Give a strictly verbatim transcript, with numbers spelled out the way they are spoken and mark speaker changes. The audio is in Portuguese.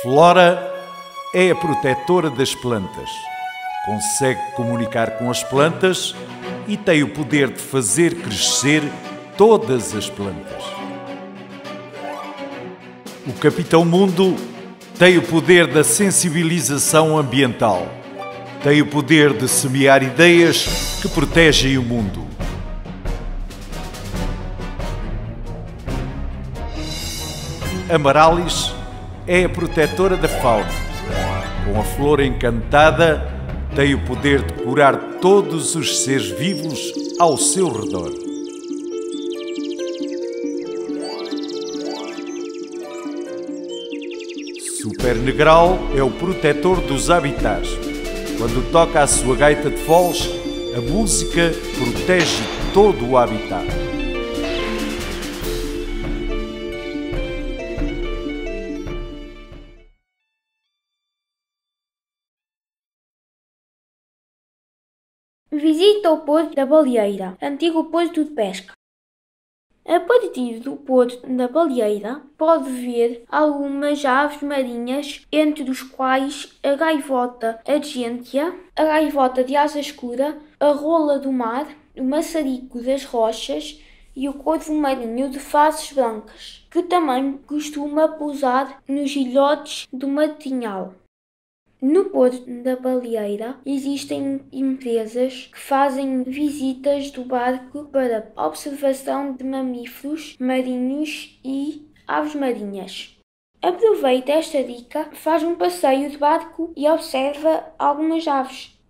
Speaker 1: Flora é a protetora das plantas. Consegue comunicar com as plantas e tem o poder de fazer crescer todas as plantas. O Capitão Mundo tem o poder da sensibilização ambiental. Tem o poder de semear ideias que protegem o mundo. Amarallis é a protetora da fauna. Com a flor encantada, tem o poder de curar todos os seres vivos ao seu redor. Super Negral é o protetor dos habitats. Quando toca a sua gaita de foles, a música protege todo o habitat.
Speaker 2: Visita o Porto da Baleeira, antigo porto de pesca. A partir do Porto da Baleeira pode ver algumas aves marinhas, entre os quais a gaivota argêntea, a gaivota de asa escura, a rola do mar, o maçarico das rochas e o corvo marinho de faces brancas, que também costuma pousar nos ilhotes do Matinhal. No Porto da Baleeira existem empresas que fazem visitas do barco para observação de mamíferos marinhos e aves marinhas. Aproveita esta dica, faz um passeio de barco e observa algumas aves.